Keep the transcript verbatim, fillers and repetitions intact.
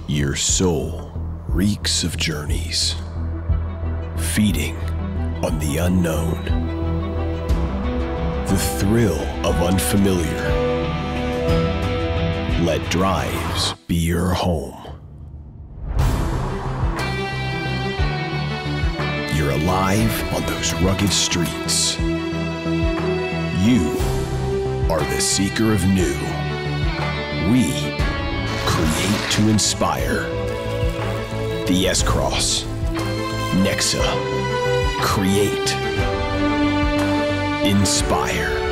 Your soul reeks of journeys, feeding on the unknown, the thrill of unfamiliar. Let drives be your home. You're alive on those rugged streets. You are the seeker of new. We create to inspire. The S Cross. Nexa. Create. Inspire.